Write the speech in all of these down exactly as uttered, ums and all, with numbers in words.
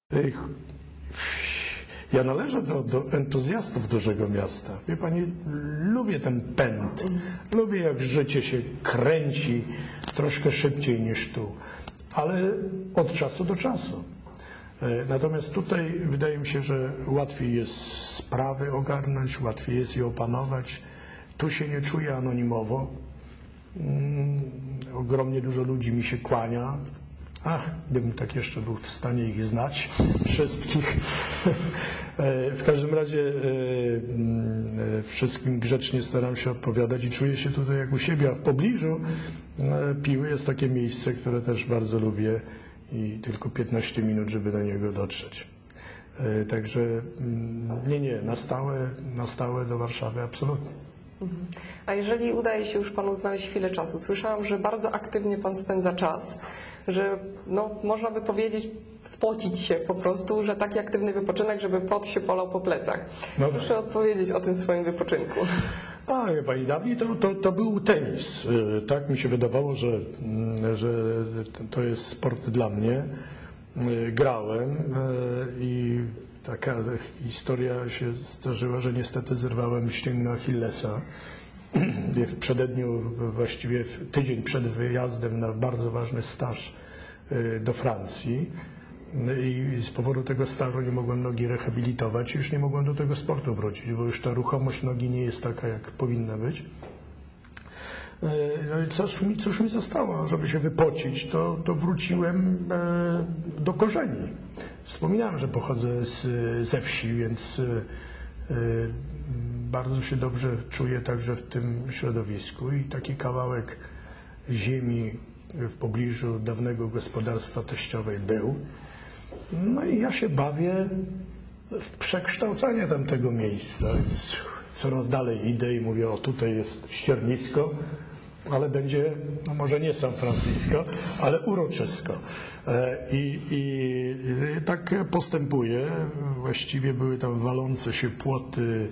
Ech, Ja należę do, do entuzjastów dużego miasta. Wie pani, lubię ten pęd. Lubię, jak życie się kręci troszkę szybciej niż tu, ale od czasu do czasu. Natomiast tutaj wydaje mi się, że łatwiej jest sprawy ogarnąć, łatwiej jest je opanować. Tu się nie czuję anonimowo. Mm, ogromnie dużo ludzi mi się kłania. Ach, gdybym tak jeszcze był w stanie ich znać, wszystkich. W każdym razie wszystkim grzecznie staram się odpowiadać i czuję się tutaj jak u siebie, a w pobliżu Piły jest takie miejsce, które też bardzo lubię i tylko piętnaście minut, żeby do niego dotrzeć. Także nie, nie, na stałe, na stałe do Warszawy absolutnie. A jeżeli udaje się już Panu znaleźć chwilę czasu, słyszałam, że bardzo aktywnie Pan spędza czas, że no, można by powiedzieć, spocić się po prostu, że taki aktywny wypoczynek, żeby pot się polał po plecach. No Proszę tak. odpowiedzieć o tym swoim wypoczynku. A, wie pani, dawniej to, to, to był tenis. Tak mi się wydawało, że, że to jest sport dla mnie. Grałem i taka historia się zdarzyła, że niestety zerwałem ścięgno Achillesa w przededniu, właściwie w tydzień przed wyjazdem na bardzo ważny staż do Francji. I z powodu tego stażu nie mogłem nogi rehabilitować i już nie mogłem do tego sportu wrócić, bo już ta ruchomość nogi nie jest taka, jak powinna być. No i cóż mi, cóż mi zostało, żeby się wypocić, to, to wróciłem do korzeni. Wspominałem, że pochodzę z, ze wsi, więc bardzo się dobrze czuję także w tym środowisku i taki kawałek ziemi w pobliżu dawnego gospodarstwa teściowej był. No i ja się bawię w przekształcanie tamtego miejsca, więc coraz dalej idę i mówię, o tutaj jest ściernisko, ale będzie, no może nie San Francisco, ale uroczysko. I, i, i tak postępuję. Właściwie były tam walące się płoty,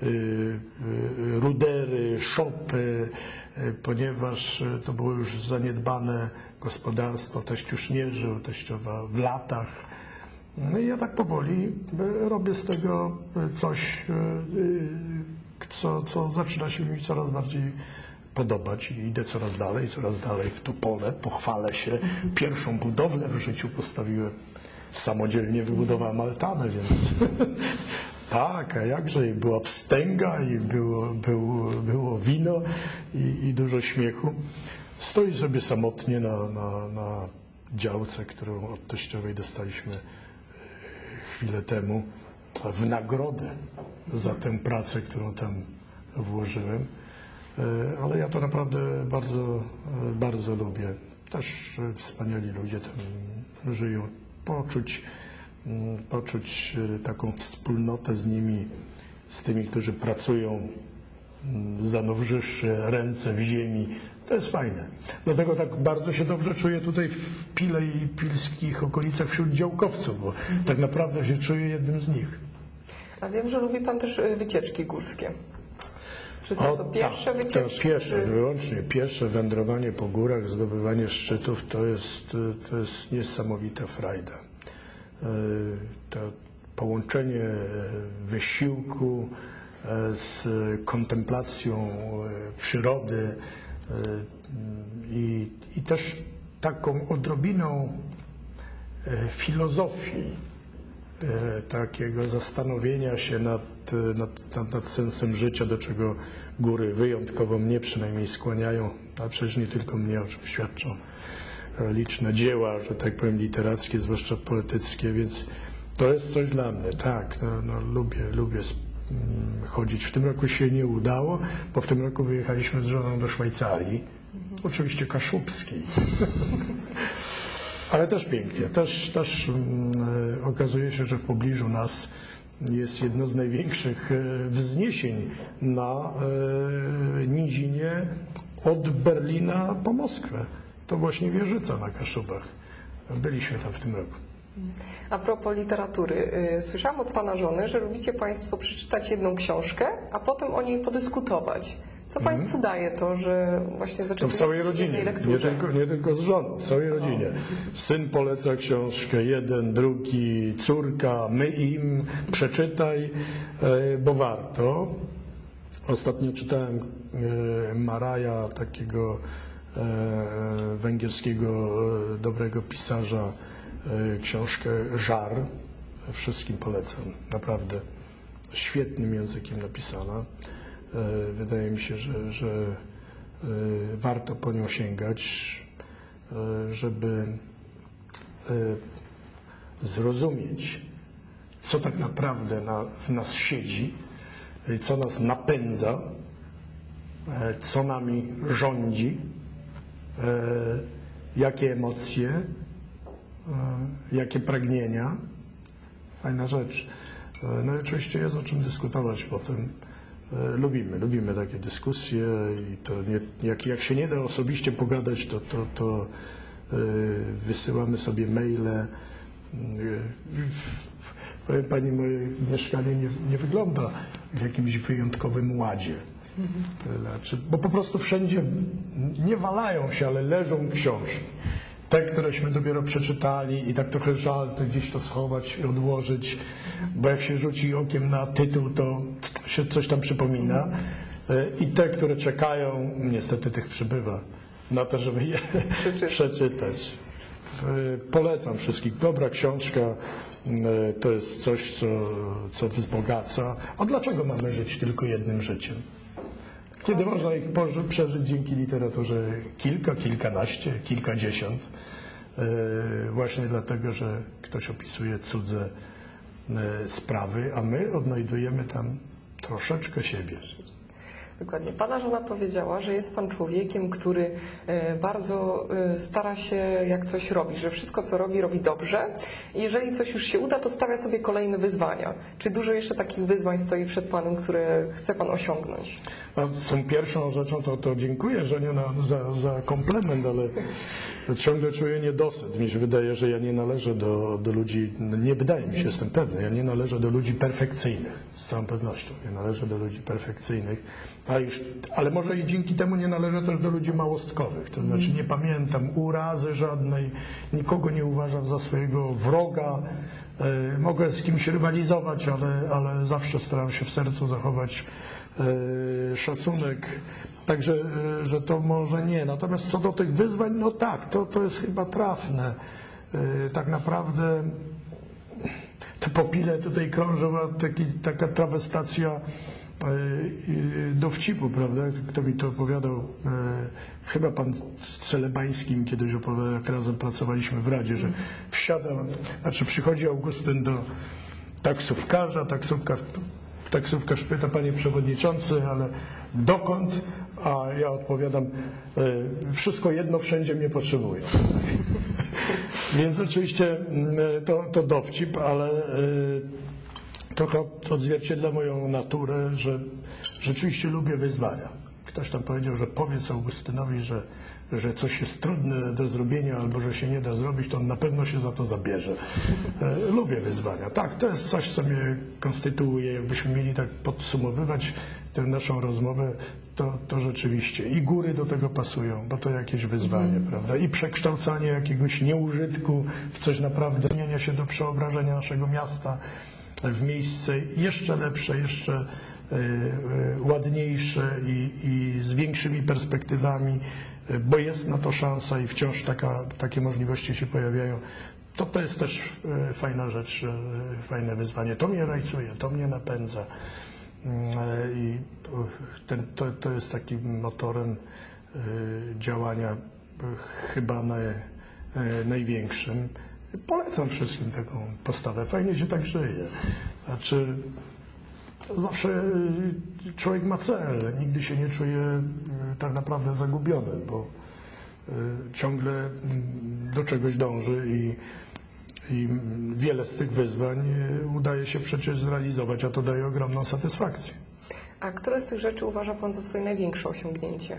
rudery, szopy, ponieważ to było już zaniedbane gospodarstwo, teść już nie żył, teściowa w latach. No i ja tak powoli robię z tego coś, co, co zaczyna się mi coraz bardziej podobać i idę coraz dalej, coraz dalej w to pole, pochwalę się. Pierwszą budowlę w życiu postawiłem, samodzielnie wybudowałem altanę, więc tak, a jakże, i była wstęga i było, było, było wino i, i dużo śmiechu. Stoi sobie samotnie na, na, na działce, którą od teściowej dostaliśmy chwilę temu w nagrodę za tę pracę, którą tam włożyłem. Ale ja to naprawdę bardzo, bardzo lubię. Też wspaniali ludzie tam żyją. Poczuć, poczuć taką wspólnotę z nimi, z tymi, którzy pracują, zanurzywszy ręce w ziemi. To jest fajne. Dlatego tak bardzo się dobrze czuję tutaj w Pile i pilskich okolicach wśród działkowców, bo tak naprawdę się czuję jednym z nich. A wiem, że lubi Pan też wycieczki górskie. Czy są to pierwsze tak, wycieczki? To pierwsze, czy... wyłącznie pierwsze wędrowanie po górach, zdobywanie szczytów, to jest, to jest niesamowita frajda. To połączenie wysiłku z kontemplacją przyrody i, i też taką odrobiną filozofii, takiego zastanowienia się nad, nad, nad, nad sensem życia, do czego góry wyjątkowo mnie przynajmniej skłaniają, a przecież nie tylko mnie, o czym świadczą liczne dzieła, że tak powiem, literackie, zwłaszcza poetyckie, więc to jest coś dla mnie, tak, no, no, lubię, lubię chodzić. W tym roku się nie udało, bo w tym roku wyjechaliśmy z żoną do Szwajcarii, mhm. oczywiście kaszubskiej. Ale też pięknie. Też, też um, okazuje się, że w pobliżu nas jest jedno z największych wzniesień na e, nizinie od Berlina po Moskwę. To właśnie Wieżyca na Kaszubach. Byliśmy tam w tym roku. A propos literatury, słyszałam od Pana żony, że lubicie Państwo przeczytać jedną książkę, a potem o niej podyskutować. Co Państwu daje to, że właśnie To w zaczęliście całej się w tej rodzinie, nie lekturze? tylko, nie tylko z żoną, w całej rodzinie. Syn poleca książkę, jeden, drugi, córka, my im, przeczytaj, e, bo warto. Ostatnio czytałem e, Maraja, takiego e, węgierskiego e, dobrego pisarza, e, książkę Żar. Wszystkim polecam, naprawdę świetnym językiem napisana. E, Wydaje mi się, że, że e, warto po nią sięgać, e, żeby e, zrozumieć, co tak naprawdę na, w nas siedzi, e, co nas napędza, e, co nami rządzi, e, jakie emocje, e, jakie pragnienia. Fajna rzecz. E, No i oczywiście jest o czym dyskutować potem. E, Lubimy, lubimy takie dyskusje i to nie, jak, jak się nie da osobiście pogadać, to, to, to e, wysyłamy sobie maile. E, Powiem Pani, moje mieszkanie nie, nie wygląda w jakimś wyjątkowym ładzie. Znaczy, bo po prostu wszędzie nie walają się, ale leżą książki. Te, któreśmy dopiero przeczytali i tak trochę żal to gdzieś to schować i odłożyć, bo jak się rzuci okiem na tytuł, to się coś tam przypomina. I te, które czekają, niestety tych przybywa, na to, żeby je przeczytać. Polecam wszystkich. Dobra książka to jest coś, co, co wzbogaca. A dlaczego mamy żyć tylko jednym życiem? Kiedy można ich poży- przeżyć dzięki literaturze kilka, kilkanaście, kilkadziesiąt. Yy, właśnie dlatego, że ktoś opisuje cudze yy, sprawy, a my odnajdujemy tam troszeczkę siebie. Dokładnie. Pana żona powiedziała, że jest Pan człowiekiem, który e, bardzo e, stara się, jak coś robi, że wszystko, co robi, robi dobrze. I jeżeli coś już się uda, to stawia sobie kolejne wyzwania. Czy dużo jeszcze takich wyzwań stoi przed Panem, które chce Pan osiągnąć? A z tą pierwszą rzeczą to, to dziękuję żonie na, za, za komplement, ale ciągle czuję niedosyt. Mi się wydaje, że ja nie należę do, do ludzi, nie wydaje mi się, jestem pewny, ja nie należę do ludzi perfekcyjnych, z całą pewnością. Nie należę do ludzi perfekcyjnych, a już, ale może i dzięki temu nie należę też do ludzi małostkowych. To znaczy nie pamiętam urazy żadnej, nikogo nie uważam za swojego wroga. E, mogę z kimś rywalizować, ale, ale zawsze staram się w sercu zachować e, szacunek. Także, e, że to może nie. Natomiast co do tych wyzwań, no tak, to, to jest chyba trafne. E, tak naprawdę te popile tutaj krążyła taki, taka trawestacja e, e, dowcipu, prawda? Kto mi to opowiadał? E, chyba pan Celebański mi kiedyś opowiadał, jak razem pracowaliśmy w Radzie, że wsiadam, znaczy przychodzi Augustyn do taksówkarza, taksówka, taksówkarz pyta, panie przewodniczący, ale dokąd? A ja odpowiadam, e, wszystko jedno, wszędzie mnie potrzebują. Więc oczywiście to, to dowcip, ale e, trochę odzwierciedla moją naturę, że rzeczywiście lubię wyzwania. Ktoś tam powiedział, że powiedz Augustynowi, że, że coś jest trudne do zrobienia albo że się nie da zrobić, to on na pewno się za to zabierze. E, lubię wyzwania. Tak, to jest coś, co mnie konstytuuje. Jakbyśmy mieli tak podsumowywać tę naszą rozmowę, to, to rzeczywiście i góry do tego pasują, bo to jakieś wyzwanie, mm. prawda? I przekształcanie jakiegoś nieużytku w coś naprawdę, zmienia się do przeobrażenia naszego miasta w miejsce jeszcze lepsze, jeszcze y, y, ładniejsze i, i z większymi perspektywami, y, bo jest na to szansa i wciąż taka, takie możliwości się pojawiają. To, to jest też y, fajna rzecz, y, fajne wyzwanie. To mnie rajcuje, to mnie napędza. I ten, to, to jest takim motorem y, działania y, chyba naj, y, największym. Polecam wszystkim taką postawę. Fajnie się tak żyje. Znaczy, zawsze y, człowiek ma cel. Nigdy się nie czuje y, tak naprawdę zagubiony, bo y, ciągle y, do czegoś dąży i I wiele z tych wyzwań udaje się przecież zrealizować, a to daje ogromną satysfakcję. A które z tych rzeczy uważa Pan za swoje największe osiągnięcie?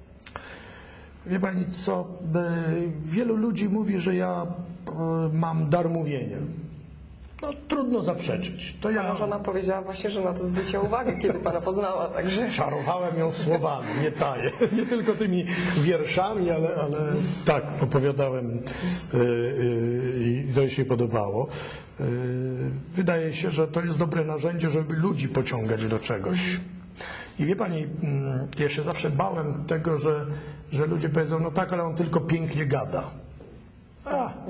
Wie Pani co, wielu ludzi mówi, że ja mam dar mówienia. No, trudno zaprzeczyć. To ja Żona powiedziała właśnie, że na to zwróciła uwagę, kiedy pana poznała, także... czarowałem ją słowami, nie taję. Nie tylko tymi wierszami, ale, ale tak opowiadałem yy, yy, i to jej się podobało. Yy, wydaje się, że to jest dobre narzędzie, żeby ludzi pociągać do czegoś. I wie pani, mm, ja się zawsze bałem tego, że, że ludzie powiedzą, no tak, ale on tylko pięknie gada. A,